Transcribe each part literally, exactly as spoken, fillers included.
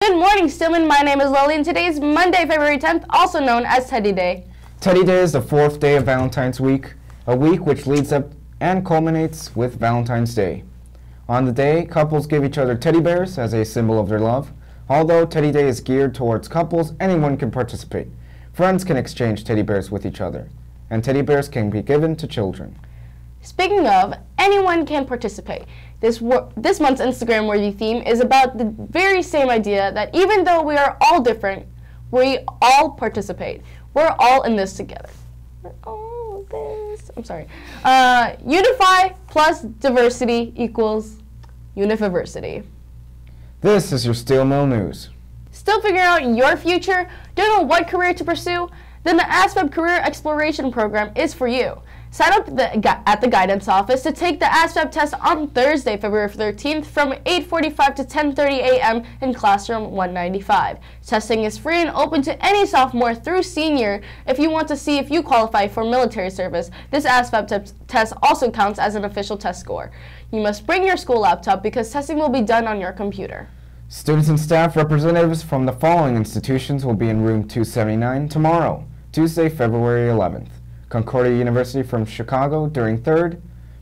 Good morning, Stillman. My name is Lily, and today is Monday, February tenth, also known as Teddy Day. Teddy Day is the fourth day of Valentine's Week, a week which leads up and culminates with Valentine's Day. On the day, couples give each other teddy bears as a symbol of their love. Although Teddy Day is geared towards couples, anyone can participate. Friends can exchange teddy bears with each other, and teddy bears can be given to children. Speaking of, anyone can participate. This, this month's Instagram-worthy theme is about the very same idea that even though we are all different, we all participate. We're all in this together. We're all in this. I'm sorry. Uh, unify plus diversity equals unifiversity. This is your Steel Mill News. Still figuring out your future? Don't know what career to pursue? Then the ASVAB Career Exploration Program is for you. Sign up the, at the guidance office to take the ASVAB test on Thursday, February thirteenth from eight forty-five to ten thirty a m in classroom one ninety-five. Testing is free and open to any sophomore through senior. If you want to see if you qualify for military service, this ASVAB test also counts as an official test score. You must bring your school laptop because testing will be done on your computer. Students and staff representatives from the following institutions will be in room two seventy-nine tomorrow, Tuesday, February eleventh. Concordia University from Chicago during third,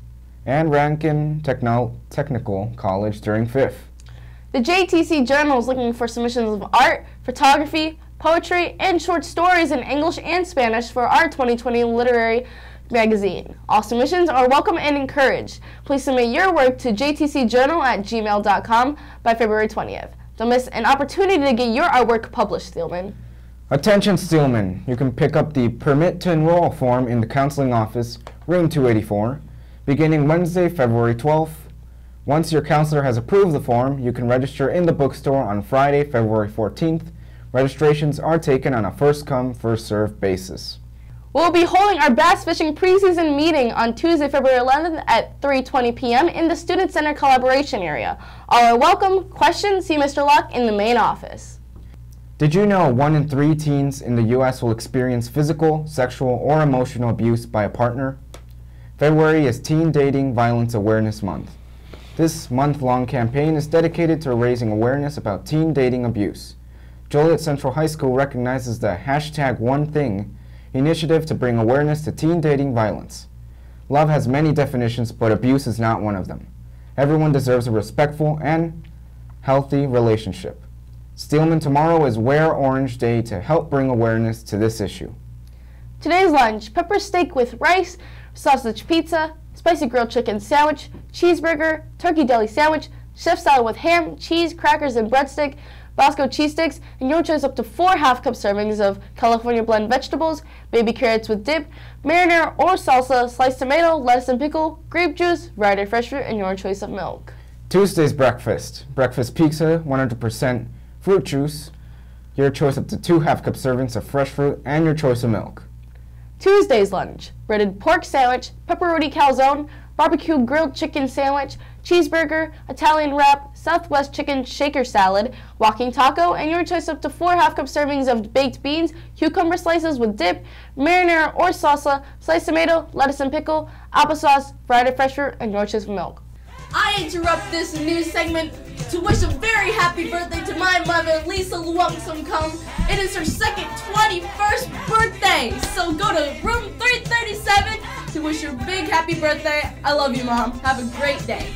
and Rankin Techno Technical College during fifth. The J T C Journal is looking for submissions of art, photography, poetry, and short stories in English and Spanish for our twenty twenty literary magazine. All submissions are welcome and encouraged. Please submit your work to j t c journal at gmail dot com by February twentieth. Don't miss an opportunity to get your artwork published, Steelman. Attention Steelman, you can pick up the Permit to Enroll form in the counseling office, room two eighty-four, beginning Wednesday, February twelfth. Once your counselor has approved the form, you can register in the bookstore on Friday, February fourteenth. Registrations are taken on a first-come, first-served basis. We'll be holding our bass fishing preseason meeting on Tuesday, February eleventh at three twenty p m in the Student Center collaboration area. All are welcome. Questions? See Mister Locke in the main office. Did you know one in three teens in the U S will experience physical, sexual, or emotional abuse by a partner? February is Teen Dating Violence Awareness Month. This month-long campaign is dedicated to raising awareness about teen dating abuse. Joliet Central High School recognizes the hashtag One Thing initiative to bring awareness to teen dating violence. Love has many definitions, but abuse is not one of them. Everyone deserves a respectful and healthy relationship. Steelman, tomorrow is Wear Orange Day to help bring awareness to this issue. Today's lunch: pepper steak with rice, sausage pizza, spicy grilled chicken sandwich, cheeseburger, turkey deli sandwich, chef salad with ham, cheese, crackers, and breadstick, Bosco cheese sticks, and your choice up to four half-cup servings of California blend vegetables, baby carrots with dip, marinara or salsa, sliced tomato, lettuce and pickle, grape juice, variety of fresh fruit, and your choice of milk. Tuesday's breakfast: breakfast pizza, one hundred percent fruit juice, your choice up to two half-cup servings of fresh fruit, and your choice of milk. Tuesday's lunch: breaded pork sandwich, pepperoni calzone, barbecue grilled chicken sandwich, cheeseburger, Italian wrap, Southwest chicken shaker salad, walking taco, and your choice up to four half-cup servings of baked beans, cucumber slices with dip, marinara or salsa, sliced tomato, lettuce and pickle, applesauce, variety of fresh fruit, and your choice of milk. I interrupt this news segment to wish a very happy birthday to my mother, Lisa Luangsum-Cum. It is her second twenty-first birthday, so go to room three thirty-seven to wish her big happy birthday. I love you, Mom. Have a great day.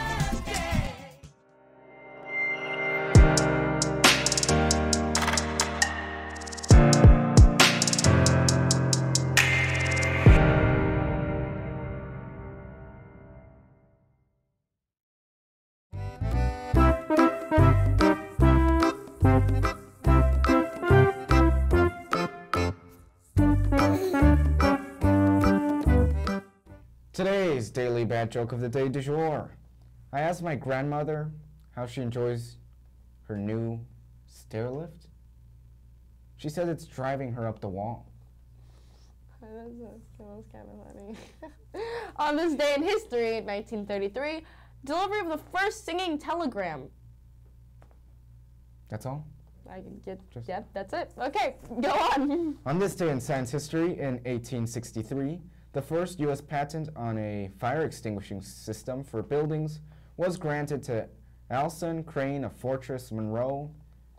Today's Daily Bad Joke of the Day du jour. I asked my grandmother how she enjoys her new stair lift. She said it's driving her up the wall. That was kind of funny. On this day in history, nineteen thirty-three, delivery of the first singing telegram. That's all? I can get, Just yep, that's it. Okay, go on. On this day in science history, in eighteen sixty-three, the first U S patent on a fire extinguishing system for buildings was granted to Alson Crane of Fortress Monroe,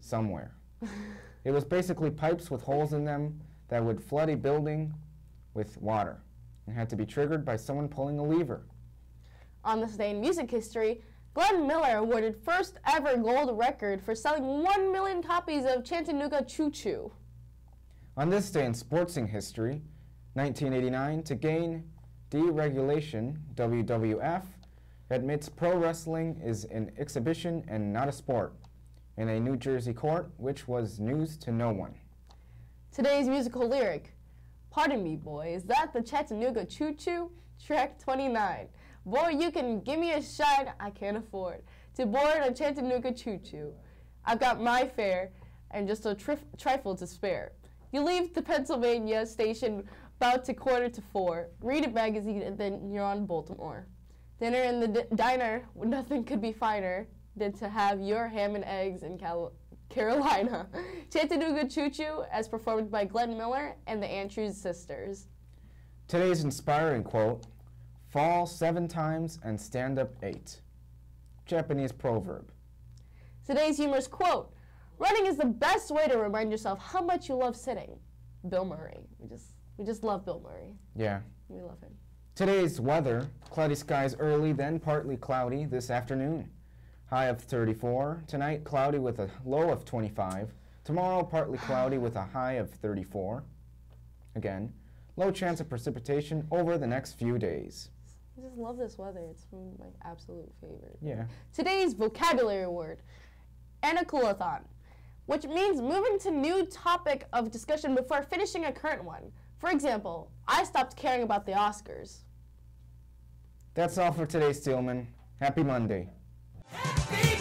somewhere. It was basically pipes with holes in them that would flood a building with water and had to be triggered by someone pulling a lever. On this day in music history, Glenn Miller awarded first ever gold record for selling one million copies of Chattanooga Choo Choo. On this day in sportsing history, nineteen eighty-nine, to gain deregulation, W W F admits pro wrestling is an exhibition and not a sport in a New Jersey court, which was news to no one. Today's musical lyric, "Pardon me, boy, is that the Chattanooga Choo Choo?" Track twenty-nine. Boy, you can give me a shine I can't afford to board a Chattanooga Choo Choo. I've got my fare and just a trif trifle to spare. You leave the Pennsylvania station about to quarter to four, read a magazine, and then you're on Baltimore. Dinner in the d diner, nothing could be finer than to have your ham and eggs in Cal Carolina. Chattanooga Choo Choo, as performed by Glenn Miller and the Andrews Sisters. Today's inspiring quote, fall seven times and stand up eight. Japanese proverb. Today's humorous quote, running is the best way to remind yourself how much you love sitting. Bill Murray. We just, we just love Bill Murray. Yeah. We love him. Today's weather, cloudy skies early, then partly cloudy this afternoon. High of thirty-four. Tonight, cloudy with a low of twenty-five. Tomorrow, partly cloudy with a high of thirty-four. Again, low chance of precipitation over the next few days. I just love this weather. It's my absolute favorite. Yeah. Today's vocabulary word, anaculathon, which means moving to new topic of discussion before finishing a current one. For example, I stopped caring about the Oscars. That's all for today, Steelman. Happy Monday. Happy